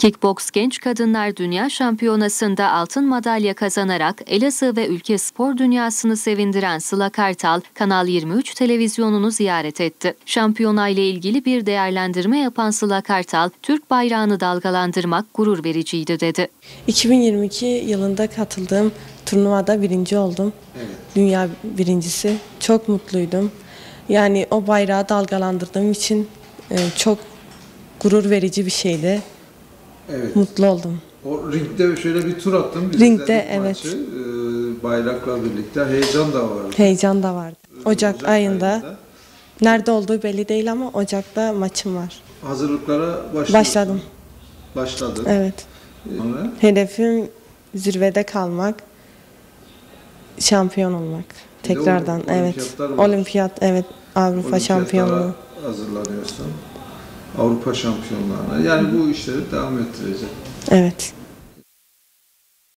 Kickboks Genç Kadınlar Dünya Şampiyonası'nda altın madalya kazanarak Elazığ ve ülke spor dünyasını sevindiren Sıla Kartal, Kanal 23 televizyonunu ziyaret etti. Şampiyona ile ilgili bir değerlendirme yapan Sıla Kartal, Türk bayrağını dalgalandırmak gurur vericiydi dedi. 2022 yılında katıldığım turnuvada birinci oldum. Evet. Dünya birincisi. Çok mutluydum. Yani o bayrağı dalgalandırdığım için çok gurur verici bir şeydi. Evet. Mutlu oldum. O ringde şöyle bir tur attım. Ringde evet. Maçı, bayrakla birlikte heyecan da vardı. Heyecan da vardı. Ocak ayında. Nerede olduğu belli değil ama Ocak'ta maçım var. Hazırlıklara başladım. Başladın. Evet. Sonra? Hedefim zirvede kalmak, şampiyon olmak. Tekrardan evet. Olimpiyat evet. Avrupa şampiyonluğu. Hazırlanıyorsun. Avrupa şampiyonluğuna. Yani bu işleri devam ettirecek. Evet.